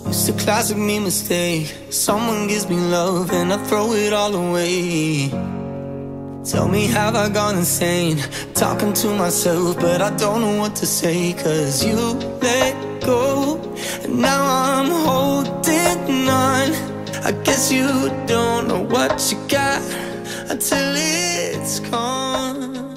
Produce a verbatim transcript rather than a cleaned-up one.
It's a classic me mistake. Someone gives me love and I throw it all away. Tell me, have I gone insane? Talking to myself, but I don't know what to say. Cause you let go, and now I'm holding on. I guess you don't know what you got until it's gone.